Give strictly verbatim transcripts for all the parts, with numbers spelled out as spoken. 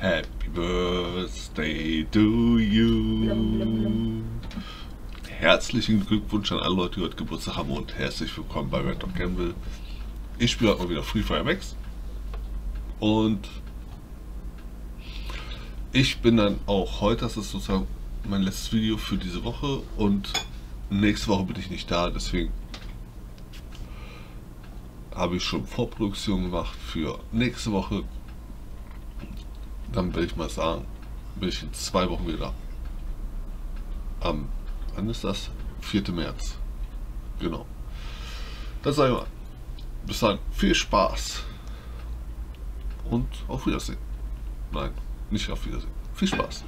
Happy Birthday to you. Herzlichen Glückwunsch an alle Leute, die heute Geburtstag haben und herzlich willkommen bei Red Dog Gamble. Ich spiele heute mal wieder Free Fire Max und ich bin dann auch heute, das ist sozusagen mein letztes Video für diese Woche und nächste Woche bin ich nicht da, deswegen habe ich schon Vorproduktion gemacht für nächste Woche. Dann will ich mal sagen, bin ich in zwei Wochen wieder. Am, wann ist das? vierten März. Genau. Das sage ich mal. Bis dann, viel Spaß. Und auf Wiedersehen. Nein, nicht auf Wiedersehen. Viel Spaß.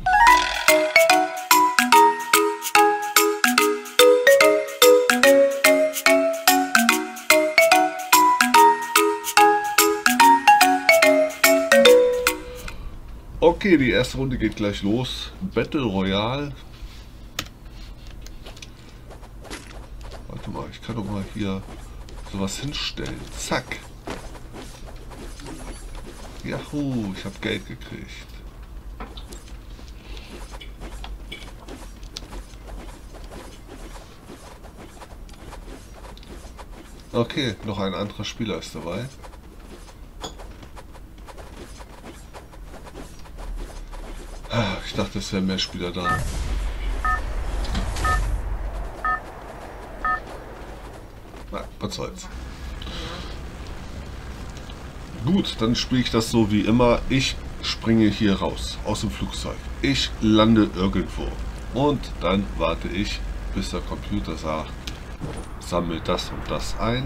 Okay, die erste Runde geht gleich los. Battle Royale. Warte mal, ich kann doch mal hier sowas hinstellen. Zack. Juhu, ich habe Geld gekriegt. Okay, noch ein anderer Spieler ist dabei. Ich dachte, es wären mehr Spieler da. Na, was soll's. Gut, dann spiele ich das so wie immer. Ich springe hier raus aus dem Flugzeug. Ich lande irgendwo. Und dann warte ich, bis der Computer sagt, sammelt das und das ein.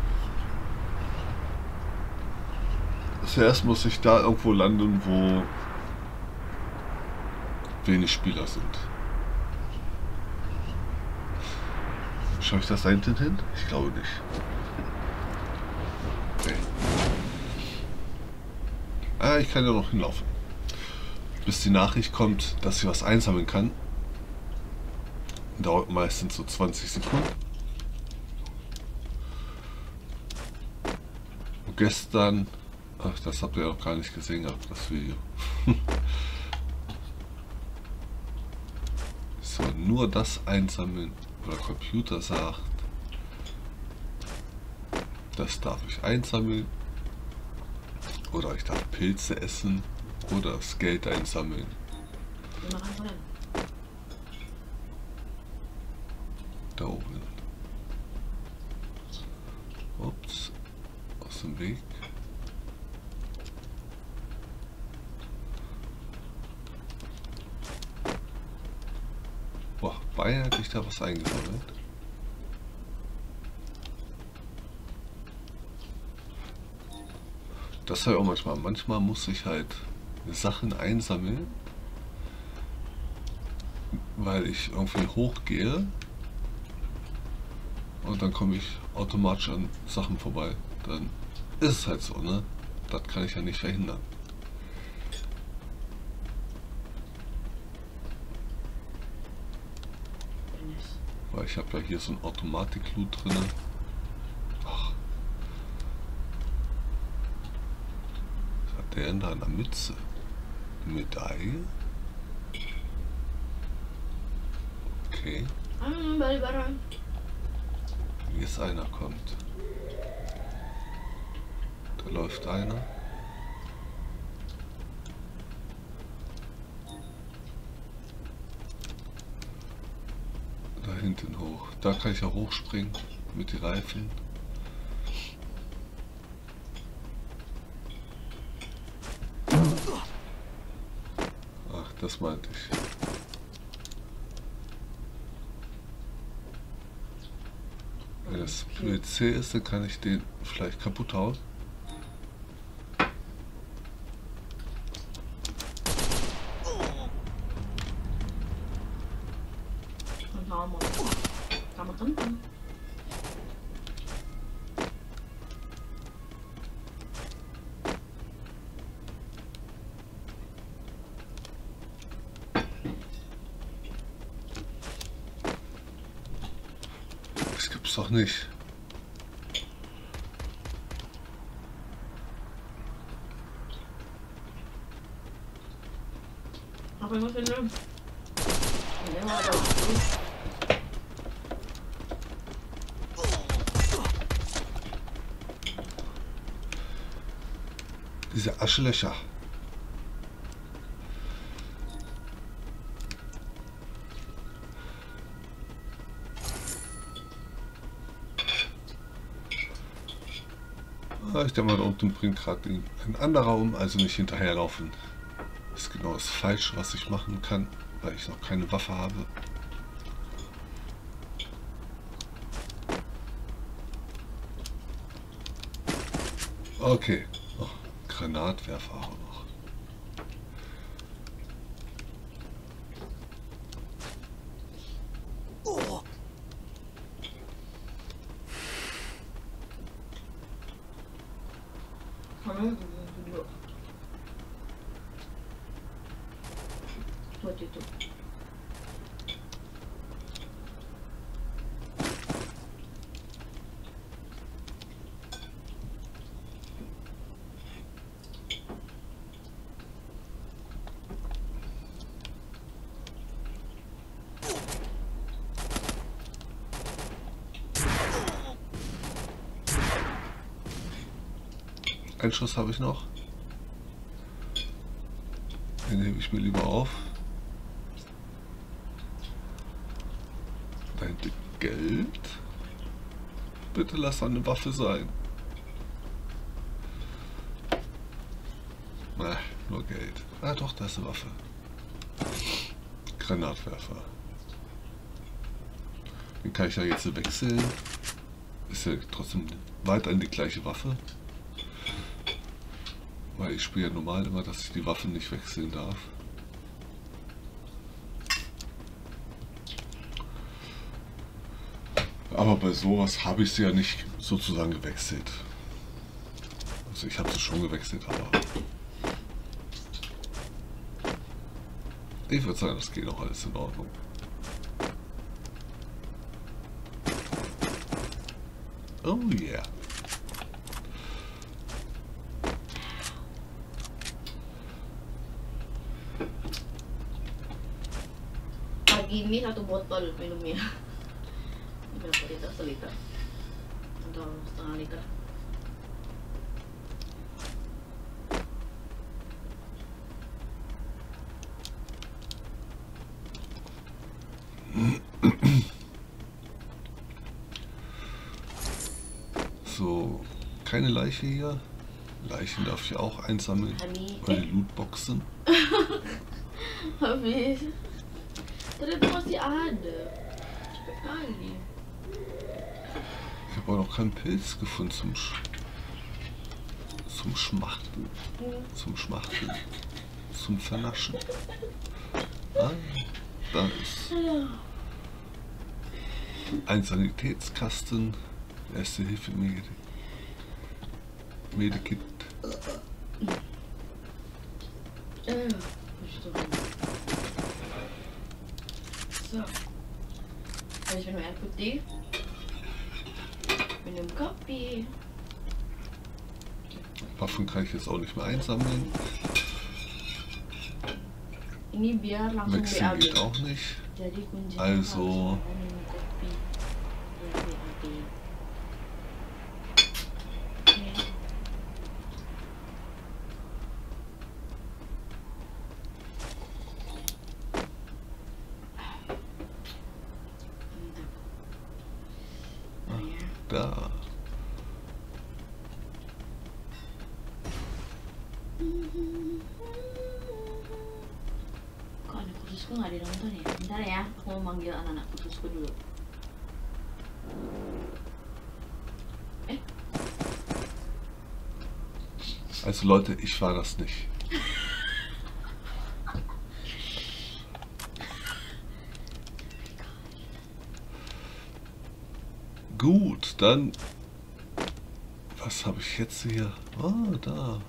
Zuerst muss ich da irgendwo landen, wo wenig Spieler sind. Schaue ich das da hinten hin? Ich glaube nicht. Okay. Ah, ich kann ja noch hinlaufen. Bis die Nachricht kommt, dass ich was einsammeln kann. Dauert meistens so zwanzig Sekunden. Und gestern, ach, das habt ihr noch gar nicht gesehen gehabt, das Video. Nur das einsammeln, wo der Computer sagt, das darf ich einsammeln, oder ich darf Pilze essen oder das Geld einsammeln. Da oben. Ups, aus dem Weg. Boah, beinahe hätte ich da was eingesammelt. Das habe ich auch manchmal. Manchmal muss ich halt Sachen einsammeln, weil ich irgendwie hochgehe und dann komme ich automatisch an Sachen vorbei. Dann ist es halt so, ne? Das kann ich ja nicht verhindern. Weil ich habe ja hier so ein Automatik-Loot drin. Ach. Was hat der denn da in der Mütze? Eine Medaille? Okay. Wie es einer kommt. Da läuft einer. Da hinten hoch. Da kann ich ja hochspringen mit den Reifen. Ach, das meinte ich. Wenn das P C ist, dann kann ich den vielleicht kaputt hauen. Das gibt's doch nicht. Apa yang mau film? Ini mau ada waktu. Diese Aschlöcher. Ah, ich denke mal, da unten bringt gerade ein anderer um, also nicht hinterherlaufen. Das ist genau das Falsche, was ich machen kann, weil ich noch keine Waffe habe. Okay, oh, Granatwerfer auch noch. Oh. Buat itu. Einen Schuss habe ich noch. Den hebe ich mir lieber auf. Dein Geld? Bitte lass eine Waffe sein. Na, nur Geld. Ah doch, da ist eine Waffe. Granatwerfer. Den kann ich ja jetzt wechseln. Ist ja trotzdem weiterhin die gleiche Waffe. Weil ich spiele ja normal immer, dass ich die Waffe nicht wechseln darf. Aber bei sowas habe ich sie ja nicht sozusagen gewechselt. Also ich habe sie schon gewechselt, aber ich würde sagen, das geht auch alles in Ordnung. Oh yeah. Pagi ini satu botol minumnya. Berapa liter? Seliter atau setengah liter? So, keine Leiche hier. Leichen darf ich auch einsammeln. Weil die Lootboxen. Habis. Ternyata masih ada. Cepet kali. Ich habe auch noch keinen Pilz gefunden zum Sch zum Schmachten. Zum Schmachten. Zum Vernaschen. Ah, da ist ein Sanitätskasten. Erste Hilfe Medikit. Medikit. Eh, so. Habis minum air putih. Minum kopi. Waffen kann ich jetzt auch nicht mehr einsammeln. Ini biar langsung B A Wechseln B. geht auch nicht. Jadi kuncinya Also harus minum kopi. Biar B A B. Oke. Mantap. Nah, ya. da. Kok anak khususku nggak ditonton ya? Bentar ya, aku mau manggil anak-anak khususku dulu. Eh, Also Leute, ich war das nicht. Gut, dann... Was habe ich jetzt hier? Ah, da.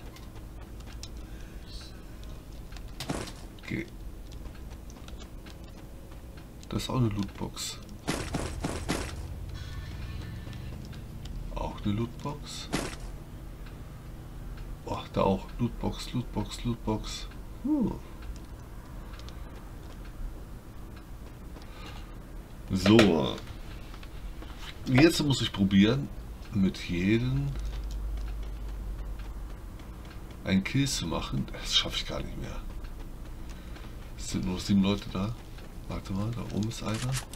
Okay. Das ist auch eine Lootbox. Auch eine Lootbox. Oh, da auch. Lootbox, Lootbox, Lootbox. Hm. So. Jetzt muss ich probieren, mit jedem ein Kill zu machen. Das schaffe ich gar nicht mehr. Es sind nur sieben Leute da. Warte mal, da oben ist einer.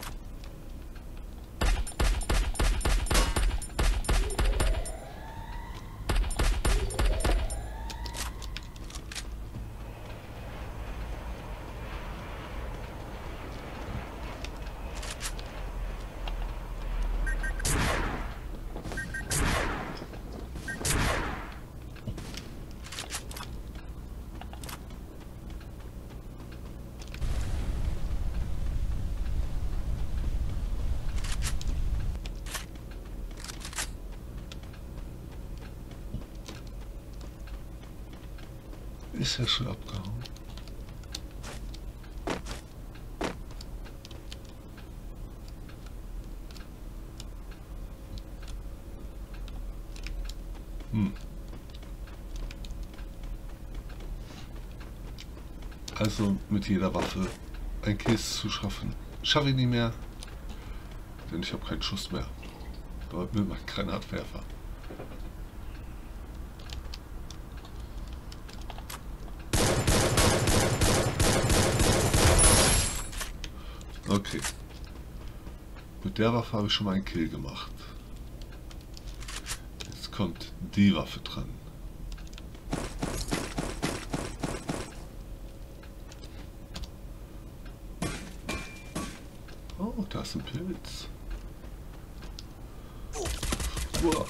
Ist ja schon abgehauen. Hm. Also mit jeder Waffe ein Kiss zu schaffen. Schaffe ich nicht mehr, denn ich habe keinen Schuss mehr. Dort will man Granatwerfer. Okay. Mit der Waffe habe ich schon mal einen Kill gemacht. Jetzt kommt die Waffe dran. Oh, da ist ein Pilz. Wow.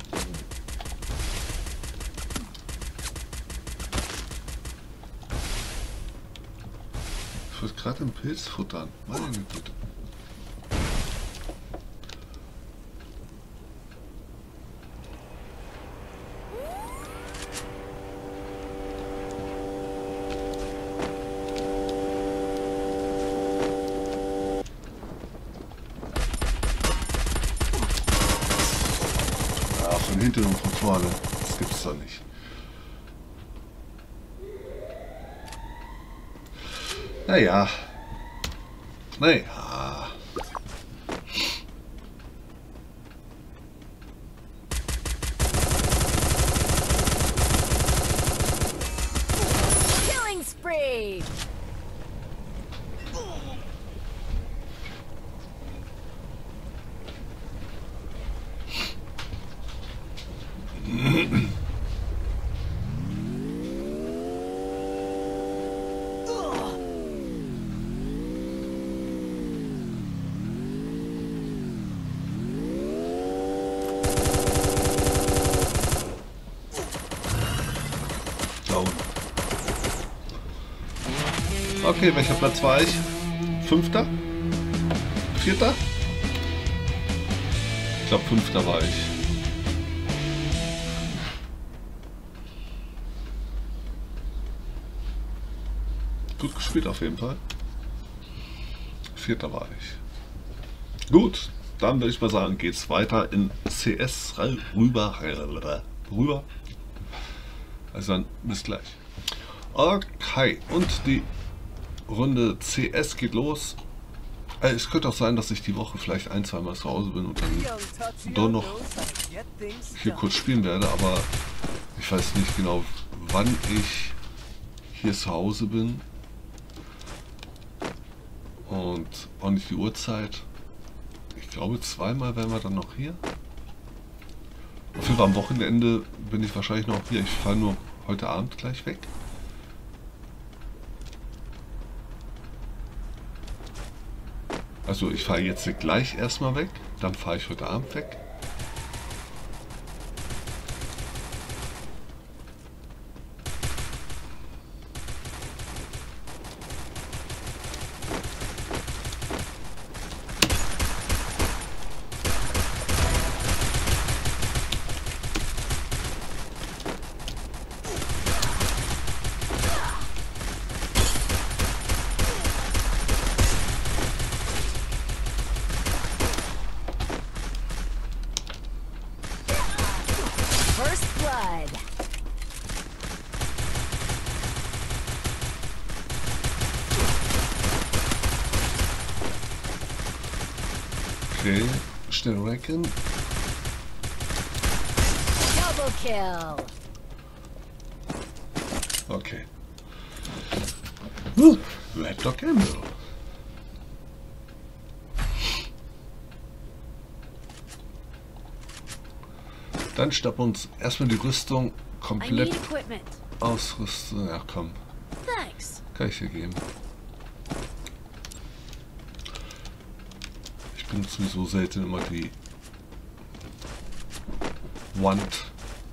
Ich wollte gerade einen Pilz futtern. Meine Güte. Ja, von hinten und von vorne. Das gibt's doch nicht. Naja. Naja. Killing spree. Okay, welcher Platz war ich? Fünfter? Vierter? Ich glaube, fünfter war ich. Gut gespielt auf jeden Fall. Vierter war ich. Gut, dann würde ich mal sagen, geht's weiter in C S rüber. Rüber. Also dann bis gleich. Okay, und die Runde C S geht los. Äh, es könnte auch sein, dass ich die Woche vielleicht ein, zwei Mal zu Hause bin und dann doch noch hier kurz spielen werde, aber ich weiß nicht genau, wann ich hier zu Hause bin und auch nicht die Uhrzeit. Ich glaube, zweimal wären wir dann noch hier. Auf jeden Fall am Wochenende bin ich wahrscheinlich noch hier. Ich fahre nur heute Abend gleich weg. Also ich fahre jetzt gleich erstmal weg, dann fahre ich heute Abend weg. Okay, schnell racken. Double kill. Okay. Uh, Red Dog Ammo. Dann schnappen wir uns erstmal die Rüstung I need komplett equipment. ausrüsten. Ja, komm. Thanks. Kann ich dir geben. Ich benutze sowieso selten immer die Wand.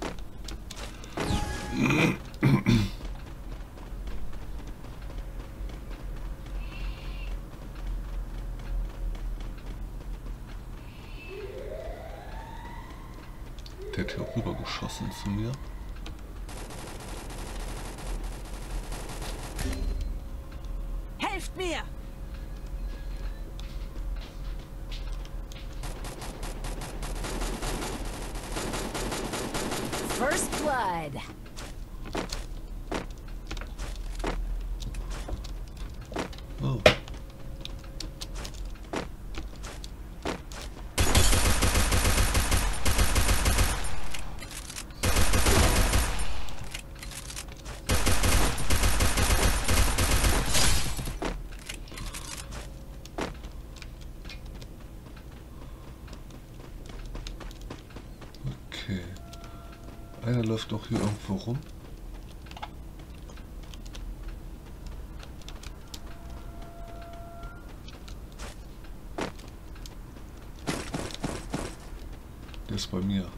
Der hat hier auch rüber geschossen zu mir. Helft mir. First blood. Oh. Okay. Einer läuft doch hier irgendwo rum. Der ist bei mir.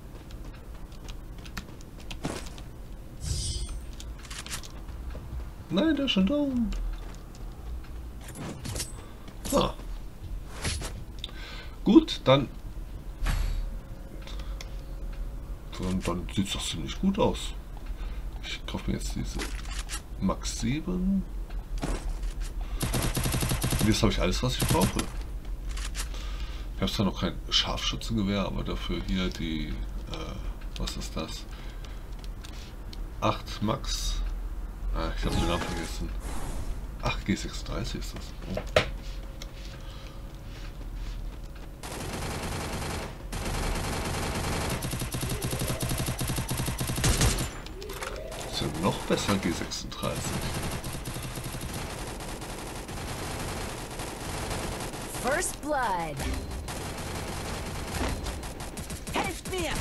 Nein, der ist schon down. Ah. Gut, dann Und dann sieht es doch ziemlich gut aus. Ich kaufe mir jetzt diese Max sieben. Und jetzt habe ich alles, was ich brauche. Ich habe zwar noch kein Scharfschützengewehr, aber dafür hier die, äh, was ist das? acht Max. Ah, ich habe den Namen vergessen. Ach, G sechsunddreißig ist das. Oh. Noch besser G sechsunddreißig. First blood. Helft mir.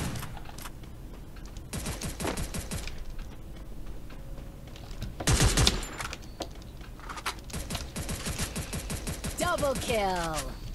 Double kill.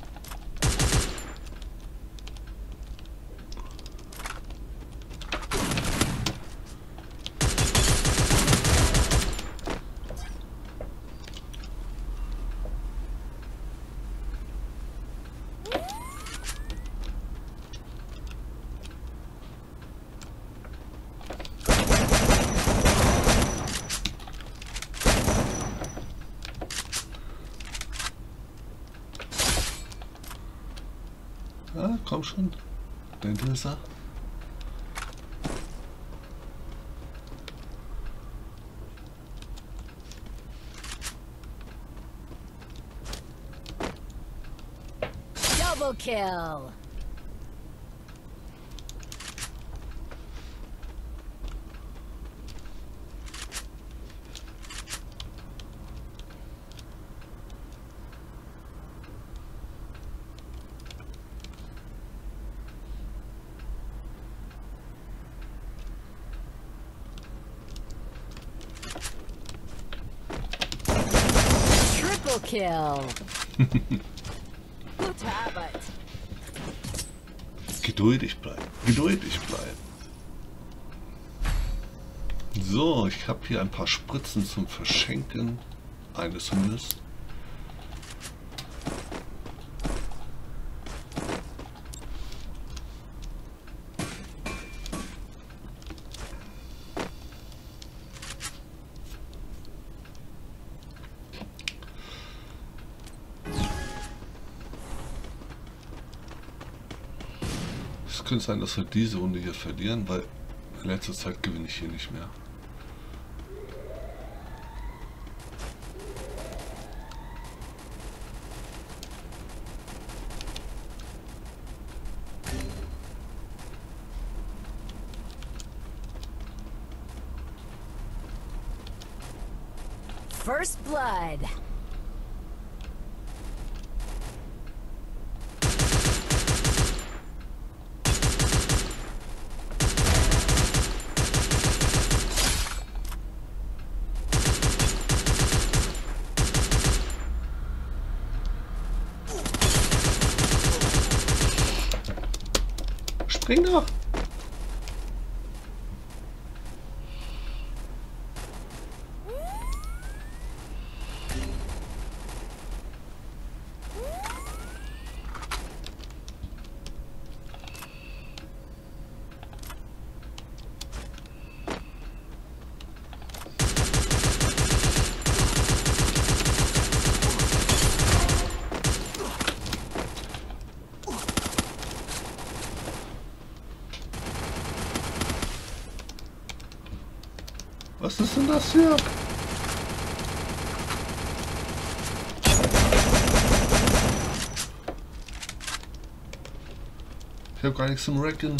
Ah, komm schon. Dein Dresser. Double kill. Triple kill. Gute Arbeit. Geduldig bleiben. Geduldig bleiben. So, ich habe hier ein paar Spritzen zum Verschenken. Eine zumindest. Es könnte sein, dass wir diese Runde hier verlieren, weil in letzter Zeit gewinne ich hier nicht mehr. First blood. Spring doch! Was ist denn das hier? Ich habe gar nichts zum Recken.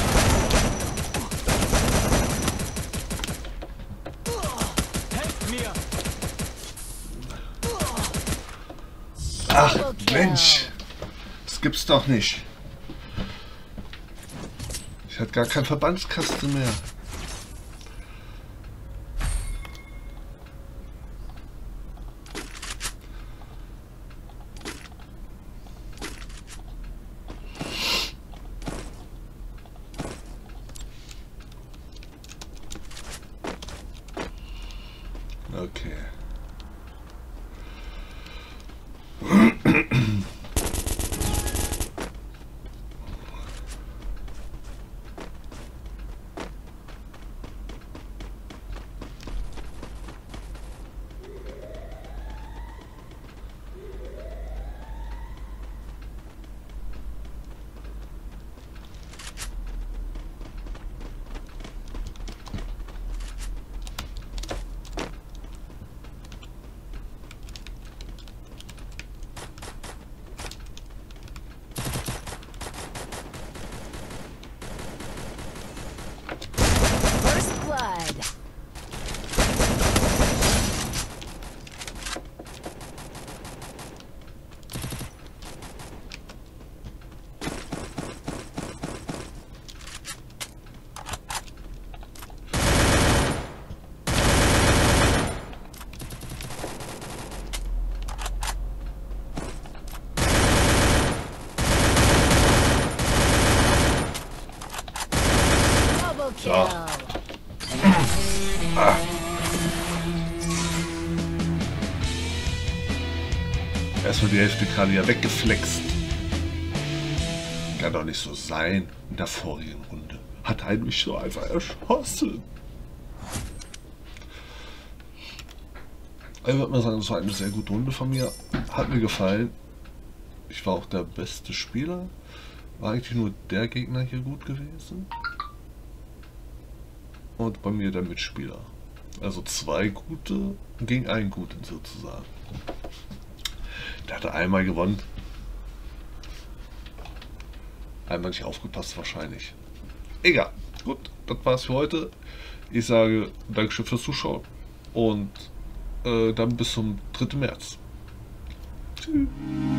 Ach Mensch, das gibt's doch nicht. Ich hatte gar keinen Verbandskasten mehr. Okay. So. Ah. Erstmal die Hälfte gerade ja weggeflext. Kann doch nicht so sein. In der vorigen Runde hat er mich so einfach erschossen. Ich würde mal sagen, das war eine sehr gute Runde von mir. Hat mir gefallen. Ich war auch der beste Spieler. War eigentlich nur der Gegner hier gut gewesen. Und bei mir der Mitspieler. Also zwei gute gegen einen guten sozusagen. Der hatte einmal gewonnen. Einmal nicht aufgepasst wahrscheinlich. Egal. Gut, das war's für heute. Ich sage Dankeschön fürs Zuschauen. Und äh, dann bis zum dritten März. Tschüss.